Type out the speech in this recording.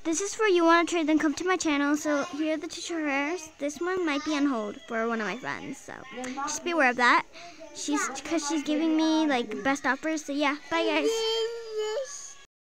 This is for you want to trade, then come to my channel. So here are the two rares. This one might be on hold for one of my friends, so just be aware of that. Because she's giving me like best offers. So yeah, bye guys.